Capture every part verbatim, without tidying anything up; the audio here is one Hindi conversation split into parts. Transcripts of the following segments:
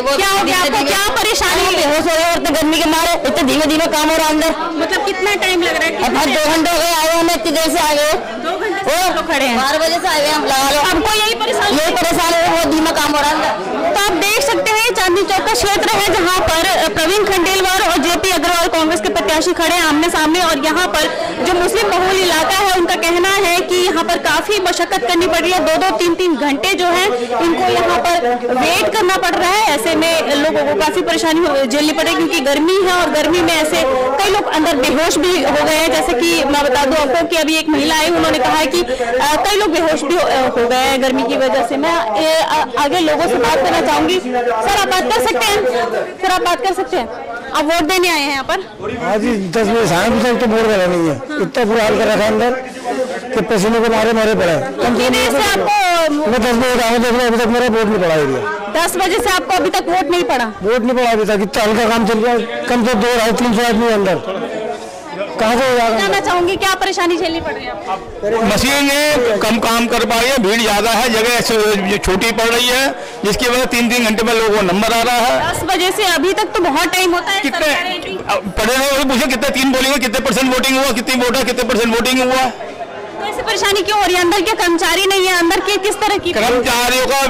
बहुत। क्या हो गया आपको, क्या परेशानी है? बेहोश हो रहे औरतें गर्मी के मारे, इतने धीमे धीमे काम हो रहा है अंदर। मतलब कितना टाइम लग रहा है? अब दो घंटे हो गए आए, हमें इतनी देर से आ गए, दो घंटे से तो खड़े हैं, बारह बजे से आए हम। लगा लो आपको यही परेशानी, यही परेशान है, बहुत धीमा काम हो रहा है। तो आप देख सकते हैं चांदनी चौक का क्षेत्र है जहां पर प्रवीण खंडेलवाल और जेपी अग्रवाल कांग्रेस के प्रत्याशी खड़े हैं आमने सामने। और यहां पर जो मुस्लिम बहुल इलाका है उनका कहना है कि यहां पर काफी मशक्कत करनी पड़ रही है, दो दो तीन तीन घंटे जो है इनको यहां पर वेट करना पड़ रहा है। ऐसे में लोगों को काफी परेशानी झेलनी पड़ रही है क्योंकि गर्मी है और गर्मी में ऐसे कई लोग अंदर बेहोश भी हो गए हैं। जैसे कि मैं बता दूं आपको कि अभी एक महिला आई, उन्होंने कहा है कि कई लोग बेहोश भी हो गए हैं गर्मी की वजह से। मैं आगे लोगों से बात करना चाहूंगी। सर आप बात कर सकते हैं? सर आप बात कर सकते हैं? आप वोट देने आए हैं यहाँ पर? हाँ जी, दस बजे शाम तक तो वोट करा नहीं है। इतना बुरा हाल कर रखा है अंदर कि पसीने को मारे मारे पड़ा है। कितनी देर से आपको? मैं दस बजे आया, देख रहा अभी तक मेरा वोट नहीं पड़ा एरिया। दस बजे से आपको अभी तक वोट नहीं पड़ा? वोट नहीं पड़ा अभी तक। इतना हल्का काम चल रहा है, कम से दो ढाई तीन सौ आदमी अंदर, कहाँ से जानना चाहूंगी क्या परेशानी झेलनी पड़ रही है आपको? मशीन कम काम कर पा रही है, भीड़ ज्यादा है, जगह छोटी पड़ रही है, जिसकी वजह तीन तीन घंटे में लोगों को नंबर आ रहा है। दस बजे से अभी तक तो बहुत टाइम होता है। कितने पढ़े हुए पूछे, कितने तीन बोलेंगे, कितने परसेंट वोटिंग हुआ, कितनी वोट है, कितने परसेंट वोटिंग हुआ? तो ऐसी परेशानी क्यों हो रही है? अंदर के कर्मचारी नहीं है, अंदर के किस तरह की कर्मचारियों का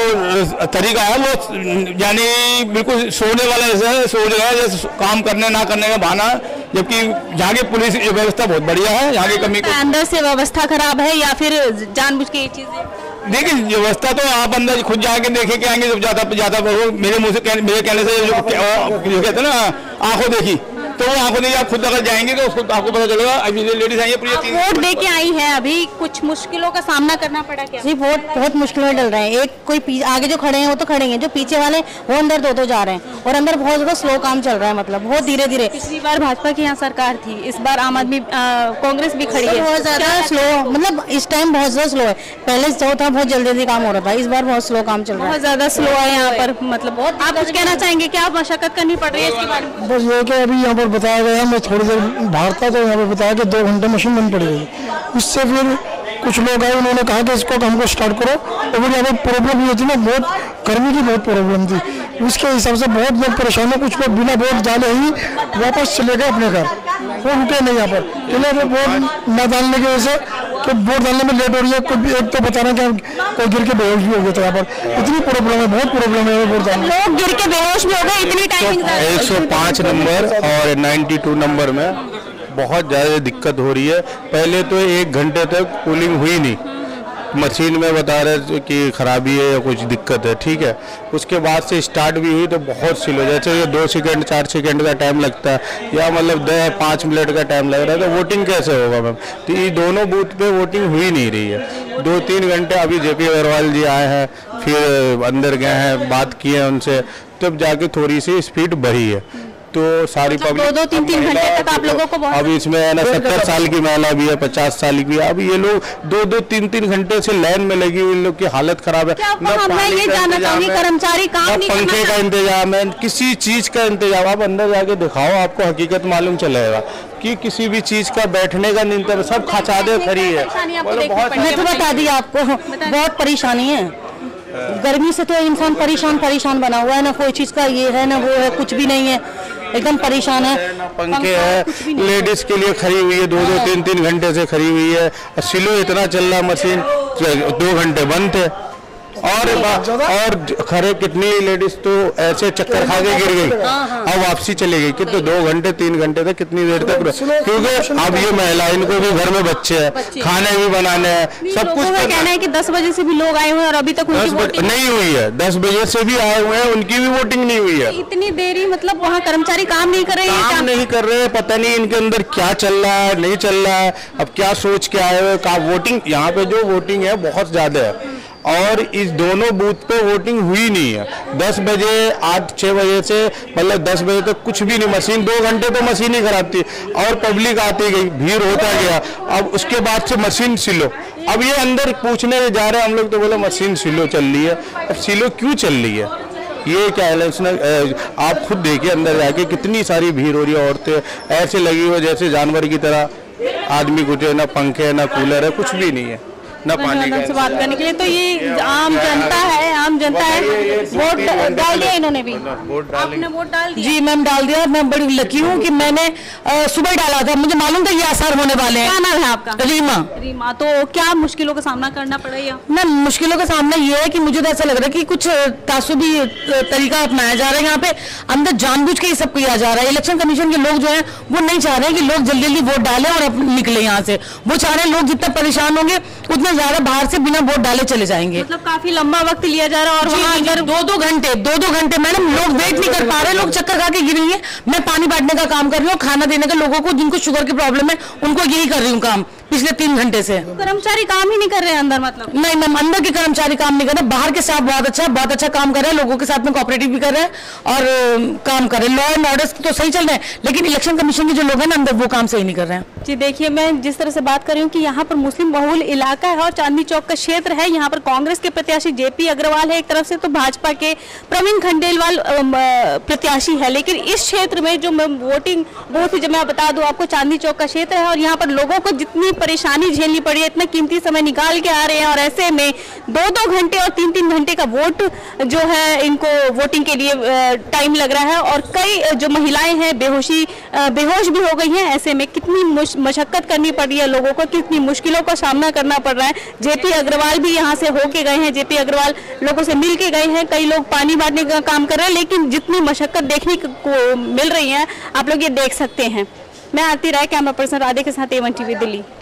जो तरीका है वो यानी बिल्कुल सोने वाला जैसे सोच रहे हैं, जैसे काम करने ना करने का बहाना, जबकि यहाँ की पुलिस व्यवस्था बहुत बढ़िया है। यहाँ की कमी को अंदर से व्यवस्था खराब है या फिर जानबूझ के ये चीजें? देखिए व्यवस्था तो आप अंदर खुद जाके देखे के आएंगे, जब ज्यादा ज्यादा मेरे मुंह से मेरे कहने से जो कहते हैं ना आंखों देखी, तो वो आंखों देखी आप खुद अगर जाएंगे तो उसको आपको पता चलेगा। अभी लेडीज आई है पूरी वोट दे के आई है, अभी कुछ मुश्किलों का सामना करना पड़ा क्या? जी वोट बहुत मुश्किल में डल रहे हैं। एक कोई आगे जो खड़े हैं वो तो खड़े हैं, जो पीछे वाले वो अंदर दो दो जा रहे हैं और अंदर बहुत ज्यादा स्लो काम चल रहा है, मतलब बहुत धीरे धीरे। पिछली बार भाजपा की यहाँ सरकार थी, इस बार आम आदमी कांग्रेस भी खड़ी है, बहुत ज्यादा स्लो, मतलब इस टाइम बहुत ज्यादा स्लो है। पहले जो था बहुत जल्दी जल्दी काम हो रहा था, इस बार बहुत स्लो काम चल रहा है, बहुत ज्यादा स्लो है यहाँ पर। मतलब बहुत आप कुछ कहना चाहेंगे, क्या मशक्कत करनी पड़ रही है इसके बारे में? बस ये कि अभी यहाँ पर बताया गया, मैं थोड़ी देर बाहर था तो यहाँ पर बताया कि दो घंटे मशीन बंद पड़ गई। उससे फिर कुछ लोग आए, उन्होंने कहा कि इसको हमको स्टार्ट करो, और फिर यहाँ पर प्रॉब्लम ये थी ना, बहुत गर्मी की बहुत प्रॉब्लम थी, उसके हिसाब से बहुत लोग परेशान है। कुछ लोग बिना वोट डाले ही वापस चले गए अपने घर, वो रुके नहीं यहाँ पर, क्योंकि वोट न डालने की वजह से कि वोट डालने में लेट हो रही है। कोई एक तो बता रहे हैं कि कोई गिर के बेहोश भी हो गया था यहाँ पर, इतनी प्रॉब्लम है, बहुत प्रॉब्लम है वोट डालने। लोग गिर के बेहोश भी हो गए, इतनी टाइमिंग। एक सौ पाँच नंबर और बानवे नंबर में बहुत ज़्यादा दिक्कत हो रही है। पहले तो एक घंटे तक कूलिंग हुई नहीं, मशीन में बता रहे थे कि खराबी है या कुछ दिक्कत है, ठीक है। उसके बाद से स्टार्ट भी हुई तो बहुत स्लो, जैसे ये दो सेकंड चार सेकंड का टाइम लगता है या मतलब दस पाँच मिनट का टाइम लग रहा है, तो वोटिंग कैसे होगा मैम? तो ये दोनों बूथ पे वोटिंग हुई नहीं रही है। दो तीन घंटे अभी जेपी अग्रवाल जी आए हैं, फिर अंदर गए हैं, बात की है उनसे, तब जाके थोड़ी सी स्पीड बढ़ी है। तो सारी मतलब दो दो तीन तीन घंटे तक आप लोगों को बहुत। अब इसमें है ना सत्तर साल की महिला भी है, पचास साल की भी है। अब ये लोग दो दो तीन तीन घंटे से लाइन में लगी हुई, इन लोग की हालत खराब है। मैं ये जानना चाहूंगी, कर्मचारी काम नहीं करना, पंखे का इंतजाम है, किसी चीज का इंतजाम। आप अंदर जाके दिखाओ, आपको हकीकत मालूम चलेगा कि किसी भी चीज का बैठने का नहीं, सब खाचादे खड़ी है। मैं तो बता दी आपको, बहुत परेशानी है। गर्मी से तो इंसान परेशान परेशान बना हुआ है, ना कोई चीज का ये है ना वो है, कुछ भी नहीं है, एकदम परेशान है। पंखे है, लेडीज के लिए खड़ी हुई है, दो दो तीन तीन घंटे से खड़ी हुई है। सिलो इतना चल रहा मशीन, दो घंटे बंद थे। और और खरे कितनी लेडीज तो ऐसे चक्कर खा के गिर गई, अब वापसी चली गई। कितने दो घंटे तीन घंटे तक, कितनी देर तक, क्योंकि अब ये महिला, इनको भी घर में बच्चे हैं, खाने भी बनाने हैं, सब कुछ। कहना है कि दस बजे से भी लोग आए हुए हैं और अभी तक उनकी वोटिंग नहीं हुई है। दस बजे से भी आए हुए हैं, उनकी भी वोटिंग नहीं हुई है। इतनी देरी, मतलब वहाँ कर्मचारी काम नहीं कर रहे हैं, काम नहीं कर रहे हैं, पता नहीं इनके अंदर क्या चल रहा है, नहीं चल रहा है। अब क्या सोच के आए हुए का वोटिंग, यहाँ पे जो वोटिंग है बहुत ज्यादा है, और इस दोनों बूथ पे वोटिंग हुई नहीं है। दस बजे आठ छः बजे से मतलब दस बजे तक कुछ भी नहीं, मशीन दो घंटे तो मशीन ही खराब थी, और पब्लिक आती गई, भीड़ होता गया। अब उसके बाद से मशीन सिलो, अब ये अंदर पूछने जा रहे हैं हम लोग, तो बोले मशीन सिलो चल रही है। अब सिलो क्यों चल रही है, ये क्या है? आप खुद देखिए अंदर जाके कितनी सारी भीड़ हो रही है, औरतें ऐसे लगी हुई जैसे जानवर की तरह, आदमी कुछ ना पंखे ना कूलर है, कुछ भी नहीं है। न पानी का से बात करने के लिए। तो ये आम जनता है, आम जनता है, वोट डाल दिया इन्होंने भी, वोट आपने वोट डाल दिया? जी मैम डाल दिया। मैं बड़ी लकी हूँ कि मैंने अ, सुबह डाला था, मुझे मालूम था ये आसार होने वाले हैं। क्या नाम है आपका? रीमा। रीमा। तो क्या मुश्किलों का सामना करना पड़ेगा? ना मुश्किलों का सामना ये है कि मुझे तो ऐसा लग रहा है कि कुछ तासुबी तरीका अपनाया जा रहा है। यहाँ पे अंदर जानबूझ के ये सब किया जा रहा है। इलेक्शन कमीशन के लोग जो हैं वो नहीं चाह रहे हैं कि लोग जल्दी जल्दी वोट डालें और निकले यहाँ से। वो चाह रहे हैं लोग जितना परेशान होंगे उतना ज्यादा बाहर से बिना वोट डाले चले जाएंगे। मतलब काफी लंबा वक्त लिया जा रहा है और वहाँ अंदर दो दो घंटे दो दो घंटे मैडम लोग वेट नहीं कर पा रहे, लोग चक्कर खा के गिरेंगे। मैं पानी बांटने का काम कर रही हूँ, खाना देने का लोगों को जिनको शुगर की प्रॉब्लम है उनको यही कर रही हूँ काम पिछले तीन घंटे से। कर्मचारी काम ही नहीं कर रहे हैं अंदर? मतलब नहीं मैम, अंदर के कर्मचारी काम नहीं कर रहे, बाहर के स्टाफ बहुत अच्छा बहुत अच्छा काम कर रहे हैं, लोगों के साथ में कोऑपरेटिव भी कर रहे हैं और काम कर रहे हैं। लॉ एंड ऑर्डर तो सही चल रहे हैं, लेकिन इलेक्शन कमीशन के जो लोग हैं ना अंदर वो काम सही नहीं कर रहे हैं। जी देखिए, मैं जिस तरह से बात कर रही हूँ कि यहाँ पर मुस्लिम बहुल इलाका है और चांदनी चौक का क्षेत्र है। यहाँ पर कांग्रेस के प्रत्याशी जेपी अग्रवाल है एक तरफ से, तो भाजपा के प्रवीण खंडेलवाल प्रत्याशी है। लेकिन इस क्षेत्र में जो वोटिंग बूथ, जो मैं बता दूं आपको, चांदनी चौक का क्षेत्र है और यहाँ पर लोगों को जितनी परेशानी झेलनी पड़ी है, इतना कीमती समय निकाल के आ रहे हैं और ऐसे में दो दो घंटे और तीन तीन घंटे का वोट जो है इनको वोटिंग के लिए टाइम लग रहा है और कई जो महिलाएं हैं बेहोशी बेहोश भी हो गई हैं। ऐसे में कितनी मशक्कत करनी पड़ रही है लोगों को, कितनी मुश्किलों का सामना करना पड़ रहा है। जेपी अग्रवाल भी यहाँ से होके गए हैं, जेपी अग्रवाल लोगों से मिल के गए हैं, कई लोग पानी बांटने का काम कर रहे हैं, लेकिन जितनी मशक्कत देखने को मिल रही है आप लोग ये देख सकते हैं। मैं आरती राय, कैमरा पर्सन राधे के साथ एवन टीवी दिल्ली।